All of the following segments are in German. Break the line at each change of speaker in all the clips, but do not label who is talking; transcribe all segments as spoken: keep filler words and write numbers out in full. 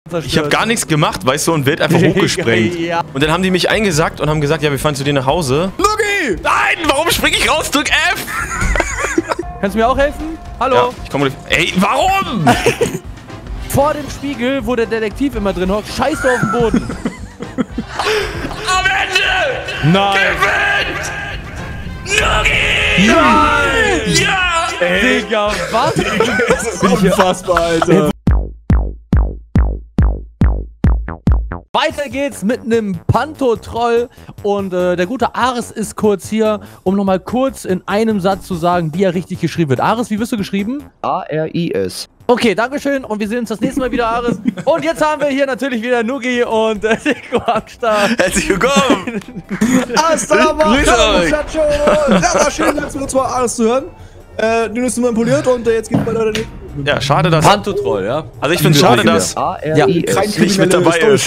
Ich habe gar nichts gemacht, weißt du, und werd einfach hochgesprengt.
Ja.
Und dann haben die mich eingesackt und haben gesagt, ja, wir fahren zu dir nach Hause.
Nugi!
Nein, warum spring ich raus? Drück F!
Kannst du mir auch helfen? Hallo?
Ja, ich komme. Ey, warum?
Vor dem Spiegel, wo der Detektiv immer drin hockt, scheißt du auf den Boden.
Am Ende!
Nein!
Gewinnt! Nugi! Nein! Ja!
Ey. Digga, was?
Das ist unfassbar, Alter.
Weiter geht's mit einem Panto-Troll und äh, der gute Ares ist kurz hier, um nochmal kurz in einem Satz zu sagen, wie er richtig geschrieben wird. Ares, wie wirst du geschrieben?
A R I S.
Okay, dankeschön und wir sehen uns das nächste Mal wieder, Ares. Und jetzt haben wir hier natürlich wieder Nugi und äh, Deko am Start.
Herzlich willkommen!
Grüße euch! Ja, war schön, jetzt mit zwei Ares zu hören. Äh, du bist manipuliert und äh, jetzt geht's weiter der nächste.
Ja, schade, dass...
Panto-Troll, ja?
Also ich finde es schade, dass...
A R I S.
Kein
nicht mit dabei ist.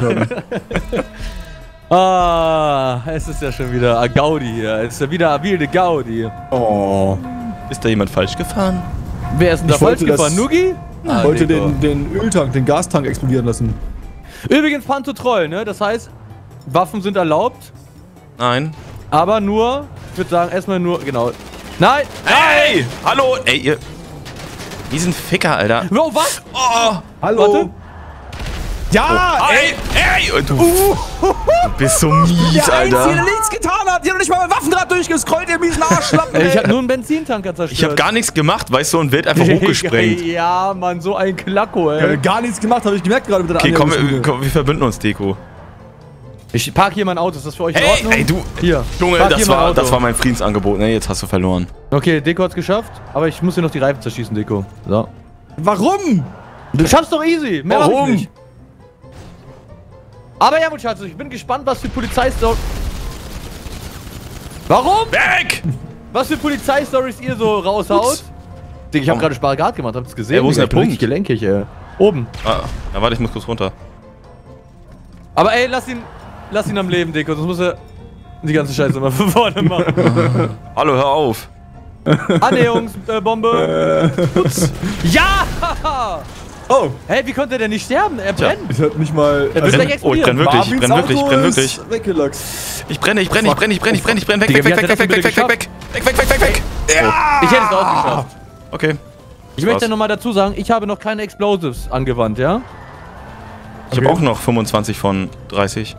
Ah, es ist ja schon wieder a Gaudi hier. Es ist ja wieder a wilde Gaudi.
Oh.
Ist da jemand falsch gefahren?
Wer ist denn da
Ich
falsch
wollte das-
gefahren? Nugi?
Ich
Ah,
wollte
Deko.
den, den Öltank, den Gastank explodieren lassen.
Übrigens Panto-Troll, ne? Das heißt, Waffen sind erlaubt,
Nein.
aber nur, ich würde sagen, erstmal nur, genau. Nein!
Ey! Hallo! Ey, ihr... Diesen Ficker, Alter.
Oh, was?
Oh!
Hallo?
Warte.
Ja!
Ey! Ey! Und du, du bist so mies,
Der Einzige, der
Alter.
nichts getan hat! Die haben nicht mal mein Waffenrad durchgescrollt, ihr miesen Arschlappen!
Ey, ich hab
ey.
nur einen Benzintanker zerstört.
Ich habe gar nichts gemacht, weißt du, und werd einfach hochgesprengt.
Ja, Mann, so ein Klacko,
Ja,
ey.
gar nichts gemacht, habe ich gemerkt gerade mit der
Okay, komm,
Annäherungsstufe.
wir, komm, wir verbünden uns, Deko.
Ich park hier mein Auto, ist das für euch in
Hey,
Ordnung?
ey, du...
Hier.
Junge,
park
das
hier mein
war,
Auto.
das war mein Friedensangebot, ne? Jetzt hast du verloren.
Okay, Deko hat's geschafft, aber ich muss hier noch die Reifen zerschießen, Deko. So.
Warum?
Du schaffst doch easy. Mehr mach ich
Warum?
nicht. Aber ja, Schatz, ich bin gespannt, was für Polizeistories... Warum?
Weg!
Was für Polizeistories ihr so raushaut? Digga, ich hab
Oh.
gerade Spagat gemacht, habt's gesehen?
Ey, wo ist
Digga,
der
ich bin richtig
Punkt?
gelenkig, ey. Oben.
Ah, ja, warte, ich muss kurz runter.
Aber ey, lass ihn, lass ihn am Leben, Deko, sonst muss er die ganze Scheiße mal von vorne machen.
Hallo, hör auf.
Annäherungsbombe. Ja!
Oh,
Hey, wie konnte der nicht sterben? Er
Tja.
brennt.
ich hab nicht mal...
Er wird
Brenn-
gleich
oh, ich
explodieren.
brenn wirklich, ich brenn wirklich, ich brenn wirklich.
Ist weggelaxt.
Ich brenne, ich brenne, ich brenne, ich brenne, ich brenne, ich brenne. Weg,
Digga,
weg,
wie
weg,
hat
weg,
der
weg,
das
weg,
denn
weg, weg, weg, weg, weg, weg, weg.
Ich hätte es auch geschafft.
Okay.
Ich möchte nochmal dazu sagen, ich habe noch keine Explosives angewandt, ja?
Ich habe auch noch fünfundzwanzig von dreißig.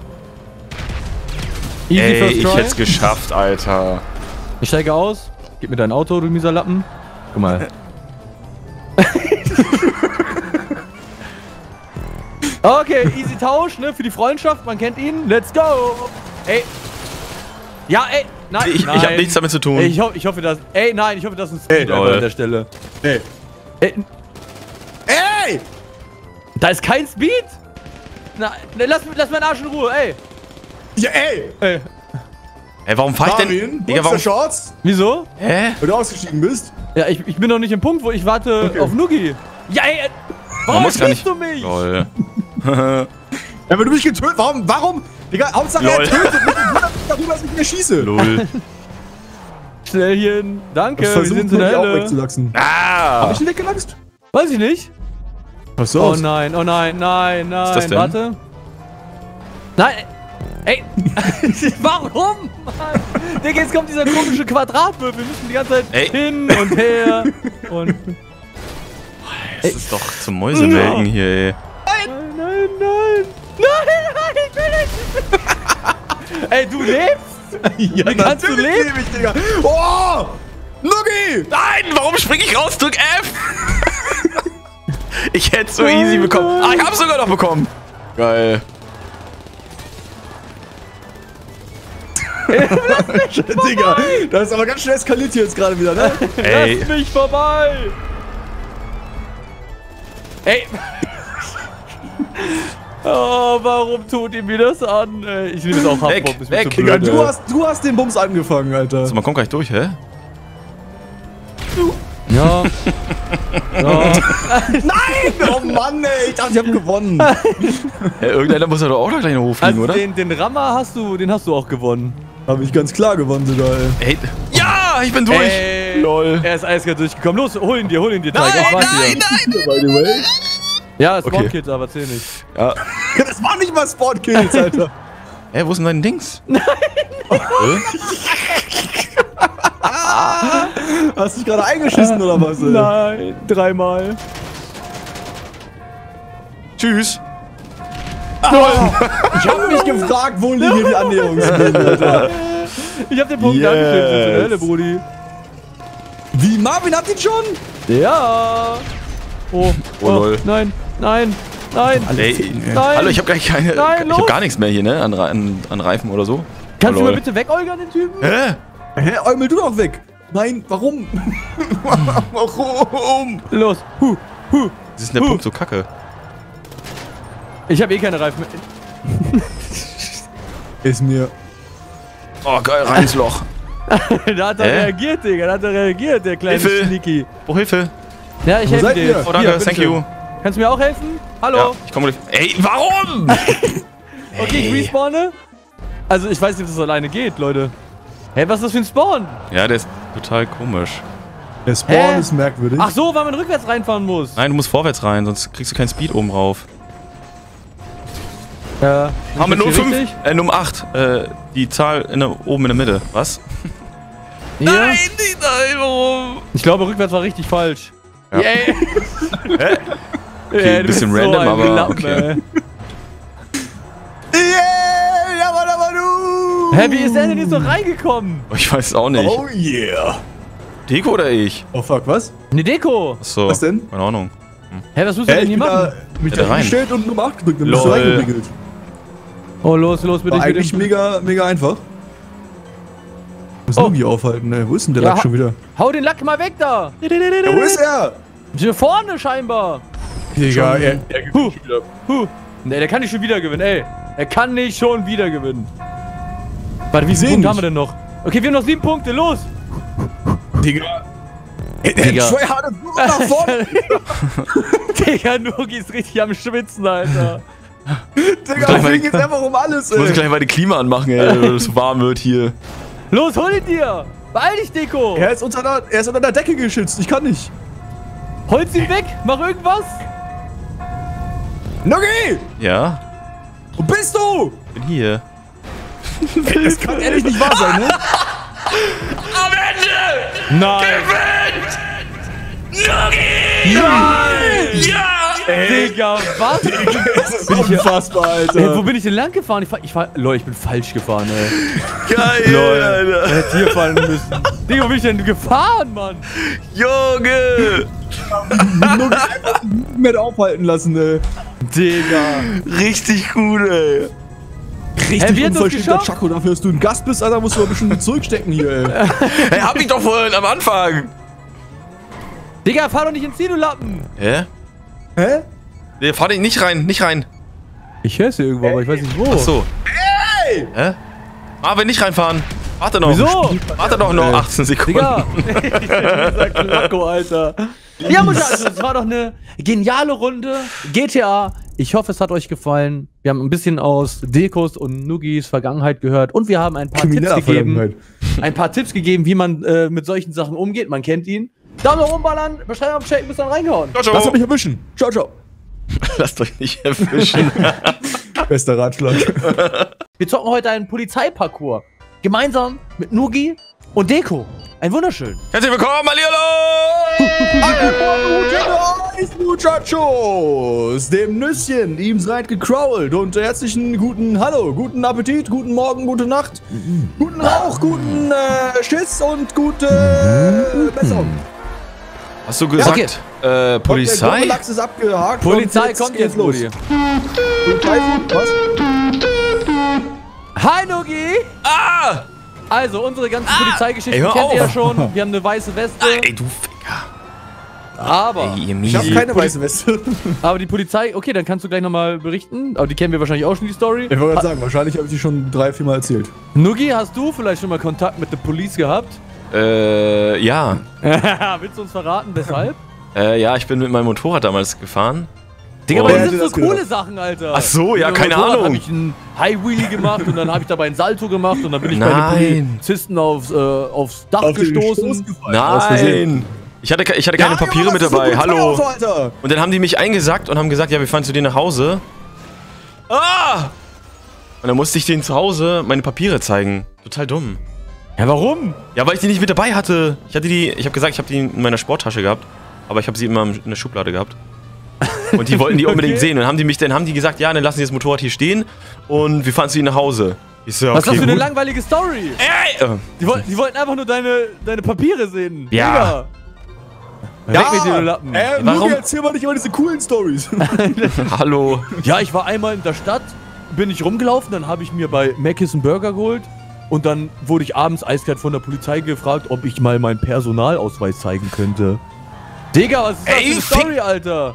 Easy
Ey,
first
ich
try.
hätte es geschafft, Alter.
Ich steige aus. Gib mir dein Auto, du mieser Lappen. Guck mal. Okay, easy Tausch, ne? Für die Freundschaft, man kennt ihn. Let's go! Ey. Ja, ey. Nein,
Ich,
nein.
ich habe nichts damit zu tun.
Ey, ich, ho ich hoffe, dass. Ey, nein, ich hoffe, das ist ein Speed
Ey,
einfach
lol.
an der Stelle.
Ey.
Ey,
Ey!
da ist kein Speed? Na, ne, lass, lass meinen Arsch in Ruhe, ey.
Ja, ey!
Ey.
Ey, warum fahr ich
Marvin,
denn?
wo
Digga,
ist
warum?
der Shorts?
Wieso?
Hä?
Wenn du ausgestiegen bist.
Ja, ich, ich bin noch nicht im Punkt, wo ich warte
Okay.
auf Nugi. Ja, ey. ey.
Man
Warum
muss gar
schießt
nicht.
du mich?
Lol.
Ja, wenn du mich getötet... Warum? Warum? Digga, Hauptsache
Lol.
er tötet mich und wundert mich darüber, dass ich nicht mehr schieße.
Lol.
Schnellchen. Danke,
Ich
wir
versuche
sind in
mich
der
auch
Hölle.
wegzulachsen.
Ah!
Hab ich ihn weggelaxt?
Weiß ich nicht.
Was
Oh
soll's?
nein, oh nein, nein, nein.
das denn?
Warte. Nein. Ey. Warum? Mann? Digga, jetzt kommt dieser komische Quadratwürfel. Wir müssen die ganze Zeit
Ey.
hin und her. Und.
Das ist doch zum Mäusemelken hier, ey.
Nein, nein, nein. Nein, nein, ich will nicht. Ey, du lebst?
Ja,
Wie kannst du
natürlich
leben?
lebe ich, Digga. Oh! Nugi!
Nein, warum spring ich raus? Drück F! Ich hätte so easy bekommen. Ah, ich hab's sogar noch bekommen. Geil.
Digga, das ist aber ganz schnell eskaliert hier jetzt gerade wieder, ne?
Ey.
Lass mich vorbei. Ey. Oh, warum tut ihr mir das an? Ey, ich nehme es auch
Weg,
Haftbomb. ist mir
weg.
zu
Digga,
blöd,
du
ey.
hast, du hast den Bums angefangen, Alter.
So, man kommt gleich durch, hä?
Ja. Ja.
Nein! Oh Mann, ey, ich dachte, ich hab gewonnen.
Ja, irgendeiner muss ja doch auch noch gleich in den Hof fliegen,
Also
oder?
den, den Rammer hast du, den hast du auch gewonnen.
Hab ich ganz klar gewonnen sogar, ey.
Ey. Ja, ich bin durch.
Ey,
Lol.
Er ist eiskalt durchgekommen. Los, hol ihn dir, hol ihn dir, Tiger.
Nein,
Ich warte
nein,
hier.
nein.
By the way.
Ja,
Okay.
Spawn-Kids, aber zähl nicht.
Ja.
Das war nicht mal Spawn-Kills, Alter.
Hä, wo ist denn dein Dings? Nein!
Hast du dich gerade eingeschissen oder was? Ey?
Nein, dreimal.
Tschüss!
Ich hab mich gefragt, wo liegen hier die Annäherungswege, Alter.
Ich hab den Punkt
Yes.
dargestellt, sensationelle, Brudi.
Wie, Marvin hat ihn schon?
Ja. Oh,
Oh, lol.
Nein, nein, nein.
Ey,
Nein.
hallo, ich hab gar keine.
Nein,
ich hab
los.
gar nichts mehr hier, ne? An, Re- an, an Reifen oder so.
Kannst
Oh,
du mal
lol.
bitte wegäugern, den Typen?
Hä?
Hä, Eumel, du doch weg. Nein, warum? Warum?
Los. Huh, huh.
Das ist der
Huh.
Punkt so kacke.
Ich habe eh keine Reifen mehr.
Ist mir...
Oh, geil, rein ins Loch.
Da hat er
Hä?
reagiert, Digga. Da hat er reagiert, der kleine
Hilfe.
Sneaky.
Oh, Hilfe.
Ja, ich
Wo
helfe
seid
dir.
ihr?
jetzt.
Oh, danke,
Hier,
thank
bitteschön.
you.
Kannst du mir auch helfen? Hallo?
Ja, ich komme. Ey, warum?
Okay, ich respawne. Also, ich weiß nicht, ob das alleine geht, Leute. Hey, was ist das für ein Spawn?
Ja, der ist total komisch.
Der Spawn
Hä?
ist merkwürdig.
Ach so, weil man rückwärts reinfahren muss.
Nein, du musst vorwärts rein, sonst kriegst du keinen Speed oben rauf.
Ja.
Haben wir
Ist das
Nummer
hier
fünf?
richtig?
Äh, Nummer acht. Äh, die Zahl in der, oben in der Mitte. Was?
Hier?
nicht, nein, warum?
Ich glaube, rückwärts war richtig falsch.
Ja.
Yeah.
Hä?
Okay,
ein bisschen random, aber okay.
Yeah, ja, Mann, aber du!
Hä, wie ist der denn jetzt so reingekommen?
Oh, ich weiß es auch nicht.
Oh yeah!
Deko oder ich?
Oh fuck, was?
Eine Deko.
Achso.
Was denn?
Keine Ahnung.
Hä, was musst du
Hä,
denn
ich
hier
bin da,
machen?
mich
Ja, da
da
rein.
hingestellt und Nummer acht gedrückt, dann bist du
Lol.
reingewickelt.
Oh, los, los, bitte.
War
ich will
eigentlich
den-
mega, mega einfach. Muss
Oh.
oh. Nugi aufhalten, ey. Wo ist denn der
Ja,
Lack schon wieder?
Hau den Lack mal weg da.
Ja, wo ist er?
Hier vorne scheinbar.
Digga, er,
Huh. Huh. Ne, der kann nicht schon wieder gewinnen, ey. Er kann nicht schon wieder gewinnen. Warte, wie
seh
viele Punkte
nicht.
haben wir denn noch? Okay, wir haben noch sieben Punkte, los.
Digga. Ey, der
Digga.
Tryhard ist nur nach vorne.
Digga, Nugi ist richtig am Schwitzen, Alter.
Digga,
gleich mal
mir
die-
geht's einfach um alles,
Ich muss
ey.
gleich mal die Klima anmachen, ey, weil es so warm wird hier.
Los, hol ihn dir. Beeil dich, Deko.
Er ist, unter der, er ist unter der Decke geschützt, ich kann nicht.
Holz ihn weg, mach irgendwas.
Nugi!
Ja?
Wo bist du?
Bin hier.
Das kann ehrlich nicht wahr sein, ne?
Am Ende!
Nein.
Nugi!
Nein.
Ja!
Digga, was?
Das ist unfassbar, Alter.
Ey, wo bin ich denn lang gefahren? Ich fahr, ich fahr, Leute, ich bin falsch gefahren, ey.
Geil,
Lol.
Alter.
Hätte hier fahren müssen. Digga, wo bin ich denn gefahren, Mann?
Junge!
Nugi einfach nicht mehr aufhalten lassen, ey.
Digga.
Richtig gut, ey.
Richtig
Hä, wie hat das
unverschämter
geschafft?
Chaco, dafür, dass du ein Gast bist, Alter, musst du ein bisschen zurückstecken hier, ey.
Hey, hab ich doch vorhin am Anfang.
Digga, fahr doch nicht ins Ziel, du Lappen.
Hä?
Hä?
Nee, fahr dich nicht rein, nicht rein.
Ich höre es hier irgendwo, aber ich weiß nicht wo.
Ach so.
Hey!
Hä? Marvin, nicht reinfahren. Warte noch.
Wieso?
Warte doch noch
Ey.
achtzehn Sekunden.
Digga. Dieser Klacko, Alter. Ja, Muchachos, das war doch eine geniale Runde. G T A. Ich hoffe, es hat euch gefallen. Wir haben ein bisschen aus Dekos und Nugis Vergangenheit gehört und wir haben ein paar Tipps
Krimineller
gegeben.
Vergangenheit.
Ein paar Tipps gegeben, wie man äh, mit solchen Sachen umgeht. Man kennt ihn. Daumen nach oben ballern, Beschreibung checken, bis dann reingehauen.
Ciao,
Lasst
ciao.
mich erwischen. Ciao, ciao.
Lasst euch nicht erwischen.
Bester Ratschlag.
Wir zocken heute einen Polizeiparcours. Gemeinsam mit Nugi und Deko. Ein wunderschön.
Herzlich willkommen, Hallihallo!
Guten Muchachos, dem Nüsschen, ihm seid gecrawlt und herzlichen guten Hallo, guten Appetit, guten Morgen, gute Nacht, guten Rauch, guten äh, Schiss und gute äh, Besserung.
Hast du gesagt,
okay.
äh,
Der
Polizei?
Lachs ist abgehakt.
Polizei
und jetzt
kommt
geht's
jetzt, Brudi.
Polizei, was?
Hi, Nugi!
Ah!
Also, unsere ganzen Polizeigeschichten
Ey, hör
kennt ihr ja
auf.
schon. Wir haben eine weiße Weste.
Ey, du Ficker.
Aber,
Ey, ihr
Ich habe
Miesi.
keine weiße Weste.
aber die Polizei, okay, dann kannst du gleich nochmal berichten. Aber die kennen wir wahrscheinlich auch schon, die Story.
Ich wollte gerade sagen, wahrscheinlich habe ich die schon drei, vier Mal erzählt.
Nugi, hast du vielleicht schon mal Kontakt mit der Police gehabt?
Äh, ja.
Willst du uns verraten, weshalb?
Äh, ja, ich bin mit meinem Motorrad damals gefahren.
Digga,
Oh.
aber
Wer
das sind
hätte
so
das
coole
gedacht?
Sachen, Alter.
Ach so, ja,
Mit dem
keine
Motorrad
Ahnung.
Hab ich einen High Wheelie gemacht und dann habe ich dabei einen Salto gemacht und dann bin ich bei
Nein.
den Polizisten aufs, äh, aufs Dach
Auf den
gestoßen.
Stoß gefallen, aus Versehen.
Nein! Ich hatte, ich hatte keine
Ja,
Papiere
Junge,
mit
das ist ein
dabei.
gutes
Hallo.
Auto, Alter.
Und dann haben die mich eingesackt und haben gesagt, ja, wir fahren zu dir nach Hause. Ah! Und dann musste ich denen zu Hause meine Papiere zeigen. Total dumm.
Ja, warum?
Ja, weil ich die nicht mit dabei hatte. Ich hatte die, ich habe gesagt, ich habe die in meiner Sporttasche gehabt. Aber ich habe sie immer in der Schublade gehabt. Und die wollten die unbedingt
Okay.
sehen. Und dann haben die mich, dann haben die gesagt, ja, dann lassen sie das Motorrad hier stehen und wir fahren zu ihnen nach Hause. Ich so, okay,
Was ist das für eine
gut.
langweilige Story?
Ey! Äh,
Die wollten, die wollten einfach nur deine, deine Papiere sehen.
Ja.
Digga. Weg mit dir, du Lappen.
Äh,
Warum?
Nugi, erzähl mal nicht immer diese coolen Stories.
Hallo.
Ja, ich war einmal in der Stadt, bin ich rumgelaufen, dann habe ich mir bei Mc's einen Burger geholt und dann wurde ich abends eiskalt von der Polizei gefragt, ob ich mal meinen Personalausweis zeigen könnte. Digga, was ist das
Ey,
für eine Story, Alter?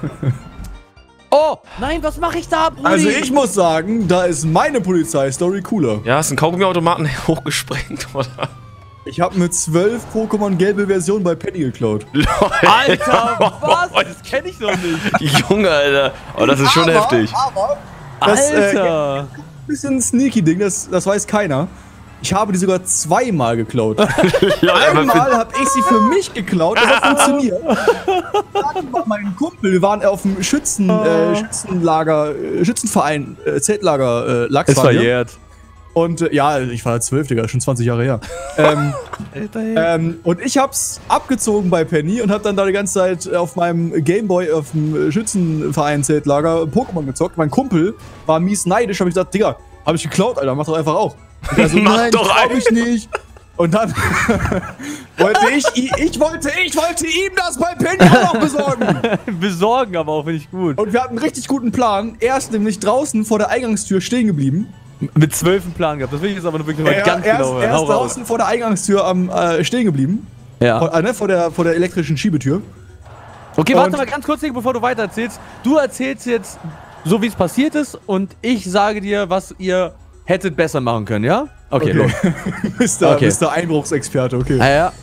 Oh, nein, was mache ich da, Brudi?
Also ich muss sagen, da ist meine Polizei-Story cooler.
Ja, ist ein Kaugummiautomaten hochgesprengt, oder?
Ich habe mit zwölf Pokémon gelbe Version bei Penny geklaut.
Alter, was? Das kenne ich doch nicht.
Junge, Alter. Oh, das ist schon
Aber-
heftig.
Aber, das, äh,
Alter.
bisschen Sneaky-Ding, das, das weiß keiner. Ich habe die sogar zweimal geklaut.
Ja, aber
Einmal
für,
habe ich sie für mich geklaut, das hat funktioniert. Dann war mein Kumpel, wir waren auf dem Schützen, äh, Schützenlager, äh, Schützenverein, äh, Zeltlager, äh, Lachs.
Ist
waren wir.
verjährt.
Und äh, ja, ich war zwölf, Digga, schon zwanzig Jahre her. ähm, ähm, und ich hab's abgezogen bei Penny und hab dann da die ganze Zeit auf meinem Gameboy auf dem Schützenverein-Zeltlager Pokémon gezockt. Mein Kumpel war mies neidisch, hab ich gesagt, Digga, hab ich geklaut, Alter, mach doch einfach auch. Und er so,
Mach
nein,
doch
glaub ich nicht. Und dann wollte ich, i- ich wollte, ich wollte ihm das bei Penny auch noch besorgen.
Besorgen aber auch, finde ich gut.
Und wir hatten einen richtig guten Plan. Er ist nämlich draußen vor der Eingangstür stehen geblieben.
Mit zwölf einen Plan gehabt. Das will ich jetzt aber wirklich mal
Er,
ganz
er,
genau
ist, er
Hau
ist
raus.
draußen vor der Eingangstür am äh, stehen geblieben.
Ja.
Vor, äh, ne, vor, der, vor der elektrischen Schiebetür.
Okay, warte
Und-
mal ganz kurz, bevor du weiter erzählst. Du erzählst jetzt so, wie es passiert ist und ich sage dir, was ihr hättet besser machen können, ja? Okay, los.
Mister
Okay.
Mister Einbruchsexperte, okay.
Ja, ja.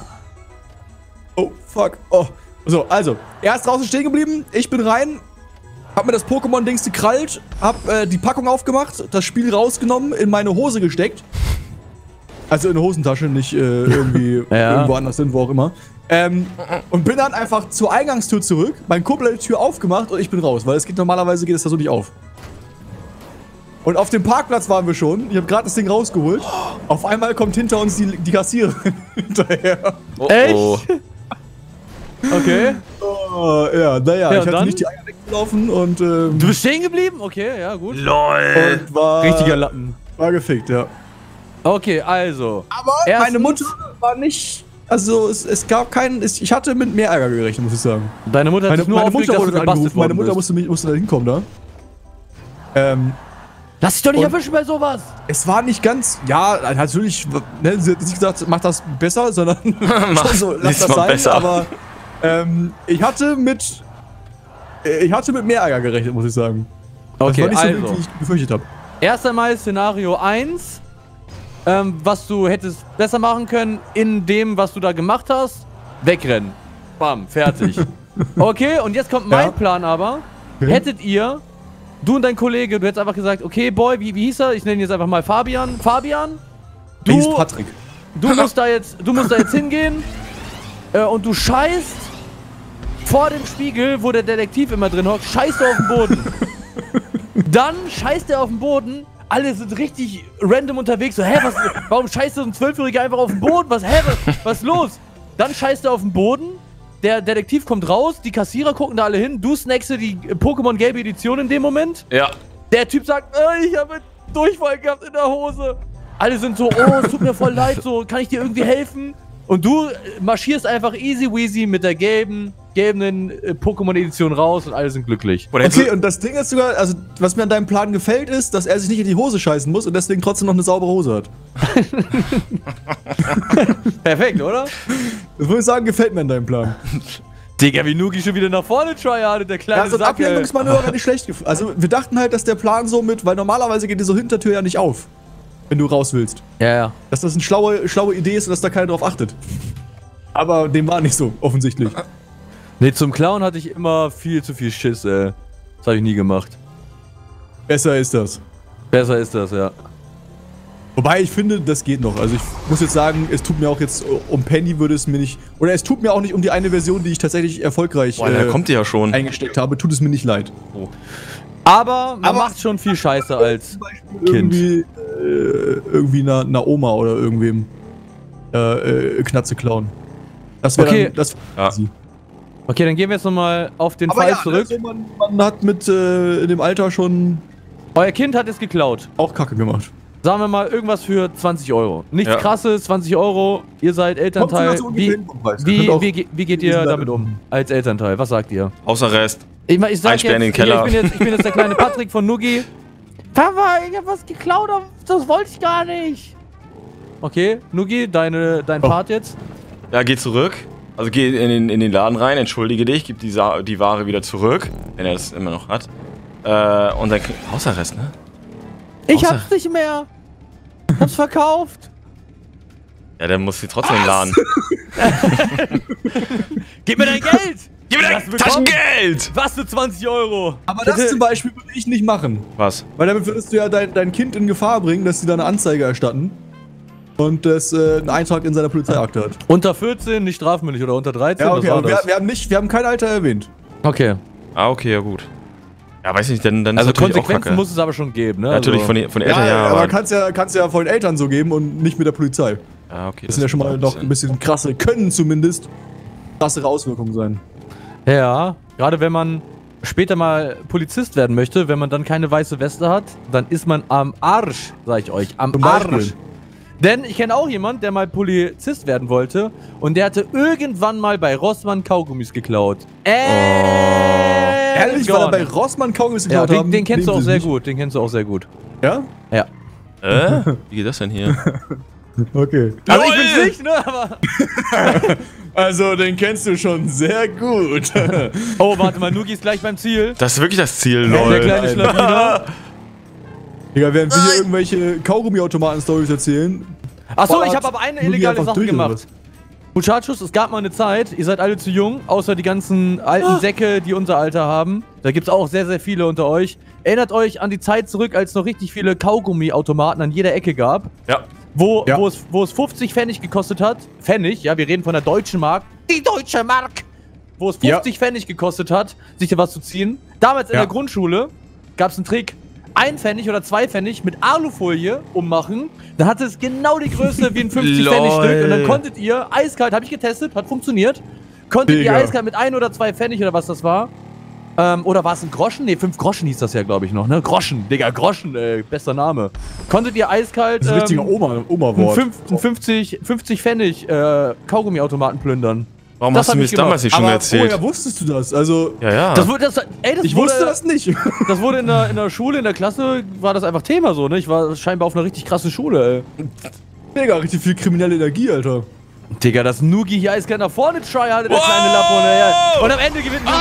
Oh, fuck. Oh. So, also, er ist draußen stehen geblieben, ich bin rein, hab mir das Pokémon-Dings gekrallt, hab äh, die Packung aufgemacht, das Spiel rausgenommen, in meine Hose gesteckt. Also in eine Hosentasche, nicht äh, irgendwie
Ja.
irgendwo anders hin, wo auch immer. Ähm, und bin dann einfach zur Eingangstür zurück, mein Kumpel hat die Tür aufgemacht und ich bin raus, weil es geht normalerweise geht es da so nicht auf. Und auf dem Parkplatz waren wir schon, ich habe gerade das Ding rausgeholt. Auf einmal kommt hinter uns die, die Kassiererin hinterher.
oh,
Echt?
oh.
Okay.
Oh, ja, naja,
Ja,
ich
und
hatte
dann?
nicht die Eier weggelaufen und, ähm,
Du bist stehen geblieben? Okay, ja, gut.
LOL.
und war,
Richtiger Lappen.
war gefickt, ja.
Okay, also.
Aber
Erstens-
meine Mutter war nicht, also es, es gab keinen, es, ich hatte mit mehr Ärger gerechnet, muss ich sagen.
Deine Mutter hat
Meine,
sich nur
meine
aufgeregt,
Mutter
dass
wurde
du
dann
gebastelt
angerufen, meine
worden
Mutter
bist.
musste, mich- musste da hinkommen da. Ähm,
Lass dich doch nicht
Und-
erwischen bei sowas.
es war nicht ganz, ja, natürlich, ne, sie hat nicht gesagt, mach das besser, sondern
Mach
so, lass
nichts
das
mal
sein,
besser.
aber ähm, ich hatte mit, äh, ich hatte mit mehr Ärger gerechnet, muss ich sagen. Das
Okay,
war nicht so,
also.
wie ich befürchtet habe.
Erst einmal Szenario eins, ähm, was du hättest besser machen können in dem, was du da gemacht hast. Wegrennen. Bam, fertig. Okay, und jetzt kommt mein
Ja.
Plan aber.
Okay.
Hättet ihr, du und dein Kollege, du hättest einfach gesagt, okay, Boy, wie, wie hieß er? Ich nenne ihn jetzt einfach mal Fabian. Fabian,
Du, hieß
du,
Patrick.
du musst da jetzt, du musst da jetzt hingehen äh, und du scheißt vor dem Spiegel, wo der Detektiv immer drin hockt, scheißt du auf den Boden. Dann scheißt er auf den Boden. Alle sind richtig random unterwegs. So, hä, was, warum scheißt so ein Zwölfjähriger einfach auf den Boden? Was, hä, was, was ist los? Dann scheißt er auf den Boden. Der Detektiv kommt raus. Die Kassierer gucken da alle hin. Du snackst dir die äh, Pokémon Gelbe Edition in dem Moment.
Ja.
Der Typ sagt, äh, ich habe Durchfall gehabt in der Hose. Alle sind so, oh, es tut mir voll leid, so, kann ich dir irgendwie helfen? Und du äh, marschierst einfach easy weasy mit der gelben, gelben äh, Pokémon-Edition raus und alle sind glücklich.
Oder hättest
Okay,
du-
und das Ding ist sogar, also was mir an deinem Plan gefällt, ist, dass er sich nicht in die Hose scheißen muss und deswegen trotzdem noch eine saubere Hose hat.
Perfekt, oder?
Das würde ich sagen, gefällt mir an deinem Plan.
Digga, wie Nuki schon wieder nach vorne tryhardet, der kleine
Ja, so ein
Sack, ey.
Ablenkungsmanöver gar nicht schlecht. gef- Also wir dachten halt, dass der Plan so mit, weil normalerweise geht diese Hintertür ja nicht auf, wenn du raus willst.
Ja, ja.
Dass das eine schlaue, schlaue Idee ist und dass da keiner drauf achtet. Aber dem war nicht so, offensichtlich.
Nee, zum Clown hatte ich immer viel zu viel Schiss, ey. Das habe ich nie gemacht.
Besser ist das.
Besser ist das, ja.
Wobei ich finde, das geht noch. Also ich muss jetzt sagen, es tut mir auch jetzt, um Penny würde es mir nicht, oder es tut mir auch nicht um die eine Version, die ich tatsächlich erfolgreich
Boah, da
äh,
kommt die ja schon.
eingesteckt habe, tut es mir nicht leid.
Oh.
Aber man
Aber-
macht schon viel Scheiße als
Zum Beispiel
Kind.
irgendwie, äh, irgendwie einer, einer Oma oder irgendwem äh, äh, Knatze klauen. Das wäre
Okay.
dann, das
Ja.
easy.
Okay, dann gehen wir jetzt nochmal auf den
Aber
Fall
ja,
zurück.
also man, man hat mit äh, in dem Alter schon
Euer Kind hat es geklaut.
auch Kacke gemacht.
Sagen wir mal irgendwas für zwanzig Euro. Nichts
Ja.
krasses, zwanzig Euro. Ihr seid Elternteil.
Kommt sogar so ungefähr
Wie,
hin vom Preis.
wie,
Könnt auch-
wie, ge- wie geht ihr
diesen
damit
Level-
um? Als Elternteil, was sagt ihr?
Hausarrest.
Ich, mein, ich sag
Einsperren
jetzt,
in den Keller.
Ich, bin jetzt, ich bin jetzt der kleine Patrick von Nugi. Papa, ich hab was geklaut, aber das wollte ich gar nicht. Okay, Nugi, deine, dein
Oh.
Part jetzt.
Ja, geh zurück. Also geh in den, in den Laden rein, entschuldige dich, gib die, Sa die Ware wieder zurück, wenn er das immer noch hat. Äh, und dann krieg- Hausarrest, ne?
Ich
Außer-
hab's nicht mehr. Hab's verkauft.
Ja, dann muss sie trotzdem in den Laden.
Gib mir dein Geld.
Gib mir
Hast
dein
du bekommen?
Taschengeld!
Was für zwanzig Euro?
Aber das zum Beispiel würde ich nicht machen.
Was?
Weil damit würdest du ja dein, dein Kind in Gefahr bringen, dass sie da eine Anzeige erstatten. Und das äh, einen Eintrag in seiner Polizeiakte hat.
Unter vierzehn, nicht strafmündig oder unter dreizehn?
Ja, okay,
was war
aber wir,
das?
wir haben nicht, wir haben kein Alter erwähnt.
Okay.
Ah, okay, ja gut. Ja, weiß nicht, dann, dann
Also
ist natürlich auch
Konsequenzen
Kacke.
muss es aber schon geben, ne?
Natürlich
also,
von, den- von den
Ja,
Eltern, ja,
aber
aber...
kannst ja, kannst ja von den Eltern so geben und nicht mit der Polizei.
Ja, okay,
Das sind ja schon mal noch ein bisschen krasse, können zumindest krassere Auswirkungen sein.
Ja, gerade wenn man später mal Polizist werden möchte, wenn man dann keine weiße Weste hat, dann ist man am Arsch, sag ich euch. Am
Zum Beispiel.
Arsch. Denn ich kenne auch jemanden, der mal Polizist werden wollte und der hatte irgendwann mal bei Rossmann Kaugummis geklaut. Äh,
Ehrlich, weil er bei Rossmann Kaugummis
ja,
geklaut
den,
haben.
den kennst du
nehmen
auch
sie
sehr
nicht.
gut, den kennst du auch sehr gut.
Ja?
Ja.
Äh? Wie geht das denn hier?
Okay.
Also ich
Lol!
bin's nicht, ne, aber...
Also, den kennst du schon sehr gut.
Oh, warte mal, Nugi ist gleich beim Ziel.
Das ist wirklich das Ziel,
Der
lol.
kleine Schlawiner.
Digga, während wir hier irgendwelche Kaugummi-Automaten-Stories erzählen.
Achso, ich
Ballert
habe aber eine
Nugi
illegale
einfach
Sache
durch, oder
gemacht. Muchachos, es gab mal eine Zeit, ihr seid alle zu jung, außer die ganzen alten Säcke, die unser Alter haben. Da gibt's auch sehr, sehr viele unter euch. Erinnert euch an die Zeit zurück, als es noch richtig viele Kaugummi-Automaten an jeder Ecke gab.
Ja.
Wo,
Ja.
wo, es, wo es fünfzig Pfennig gekostet hat. Pfennig, ja, wir reden von der deutschen Mark. Die deutsche Mark! Wo es fünfzig
Ja.
Pfennig gekostet hat, sich da was zu ziehen. Damals in
Ja.
der Grundschule gab es einen Trick. Ein Pfennig oder zwei Pfennig mit Alufolie ummachen. Dann hatte es genau die Größe wie ein fünfzig Pfennig Stück. Und dann konntet ihr eiskalt, habe ich getestet, hat funktioniert. Konntet
Digga.
ihr eiskalt mit ein oder zwei Pfennig oder was das war. Ähm, oder war es ein Groschen? Ne, fünf Groschen hieß das ja, glaube ich, noch, ne? Groschen, Digga, Groschen, ey, bester Name. Konntet ihr eiskalt
Das ist ein richtiger
ähm,
Oma-
einen
Oma-Wort.
fünf- einen fünfzig, fünfzig Pfennig äh, Kaugummiautomaten plündern?
Warum
Das
hast du
hab
mir
ich
das damals
gemacht.
nicht schon
Aber
erzählt?
woher wusstest du das? Also,
Ja, ja.
Das wurde, das, ey, das
ich
wurde,
wusste das nicht.
Das wurde in der, in der Schule, in der Klasse, war das einfach Thema so, ne? Ich war scheinbar auf einer richtig krassen Schule, ey.
Digga, richtig viel kriminelle Energie, Alter.
Digga, das Nugi hier eiskalt nach vorne try hatte, der
Wow!
kleine Lapo, ne? Ja. Und am Ende gewinnt Nugi,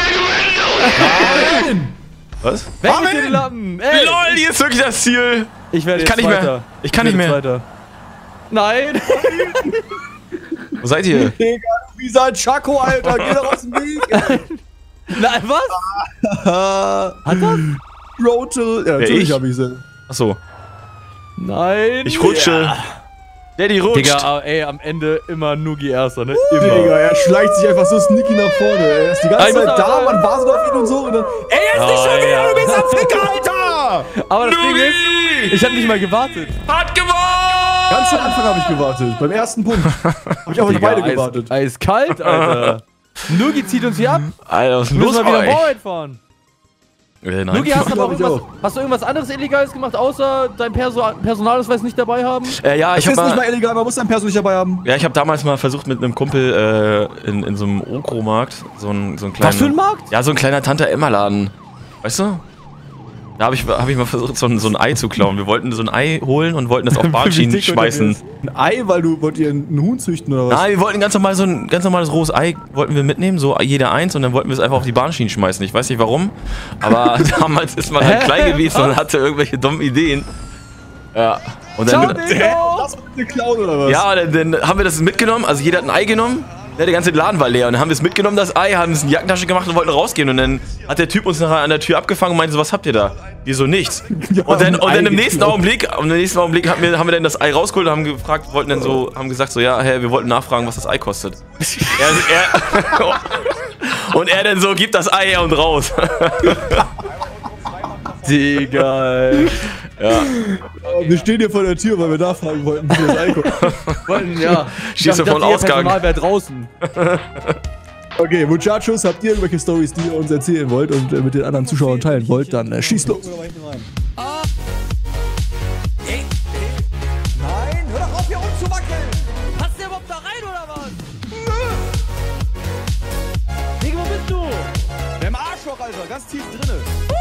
ne?
Nein!
Was?
Weg
Amen!
mit den Lappen! Ey,
LOL, hier ist wirklich das Ziel!
ich werde
Ich
jetzt
kann nicht mehr.
Zweiter.
Ich kann
werde
nicht mehr.
Zweiter. Nein!
Wo seid ihr?
Digga, wie sein Chaco, Alter. Geh doch aus dem Weg.
Nein, was?
Hat
das?
Road to... Ja,
Wer,
natürlich
ich?
hab ich sie.
Achso.
Nein!
Ich rutsche. Daddy rutscht.
Digga, aber, ey, am Ende immer Nugi Erster, ne? Immer.
Digga, er schleicht sich einfach so sneaky nach vorne. Er ist die ganze
Ich muss
Zeit
aber
da,
sagen-
man wartet auf ihn und so. Und dann, ey, er ist nicht
Oh,
schon wieder,
ja.
du bist am Ficker, Alter!
Aber das Ding
Nugi!
ist, ich hab nicht mal gewartet.
Hat gewonnen!
Ganz am Anfang habe ich gewartet. Beim ersten Punkt. Hab ich auch
Digga,
beide
eis-
gewartet.
Eiskalt, Alter. Nugi zieht uns hier ab.
Alter, was ist
Wir
los
müssen
bei
mal wieder
euch?
Warhead fahren.
Äh, nein.
Nugi, hast du, aber
glaub ich
irgendwas, hast du irgendwas anderes Illegales gemacht, außer dein Perso Personalausweis nicht dabei haben?
Äh, ja, ich
Das
hab
ist nicht
mal,
mal illegal, man muss sein Perso nicht dabei haben.
ja, ich habe damals mal versucht mit einem Kumpel äh, in, in so einem Okro-Markt, so ein, so ein kleiner...
Was für ein Markt?
Ja, so ein kleiner Tante-Emma-Laden. Weißt du? Da habe ich, hab ich mal versucht, so ein, so ein Ei zu klauen. Wir wollten so ein Ei holen und wollten das auf
Wie
Bahnschienen
dick
schmeißen.
Ein Ei, weil du wollt ihr einen Huhn züchten oder was?
Nein, wir wollten ganz normal so ein ganz normales rohes Ei wollten wir mitnehmen, so jeder eins, und dann wollten wir es einfach auf die Bahnschienen schmeißen. Ich weiß nicht warum, aber damals ist man halt
Hä?
klein gewesen und hatte irgendwelche dummen Ideen. Ja. Und
Ciao,
dann,
Digga.
Das wird eine Clown oder was?
ja, dann, dann haben wir das mitgenommen, also jeder hat ein Ei genommen, Ja, der ganze Laden war leer und dann haben wir es mitgenommen, das Ei, haben es in die Jackentasche gemacht und wollten rausgehen und dann hat der Typ uns nachher an der Tür abgefangen und meinte so, was habt ihr da? Wir so, nichts.
Ja,
und dann,
ein
und
Ei
dann im nächsten
geklaut.
Augenblick, im nächsten Augenblick haben wir, haben wir dann das Ei rausgeholt und haben gefragt, wollten dann so, haben gesagt so, ja, hey, wir wollten nachfragen, was das Ei kostet. er, er, und er dann so, gib das Ei her und raus.
Digga, ey.
Ja.
Wir stehen hier vor der Tür, weil wir nachfragen wollten, wie das Ei kommt.
Wollten, ja.
Schießt du
Ich dachte,
von
ihr
Ausgang.
Personal wäre draußen.
Okay, Muchachos, habt ihr irgendwelche Stories, die ihr uns erzählen wollt und äh, mit den anderen Zuschauern teilen wollt, dann äh, schießt los.
Nein, hör doch auf, hier rumzuwackeln!
Passt der überhaupt da rein oder was? Digga, wo bist du?
Der im Arschloch, Alter, ganz tief drinne.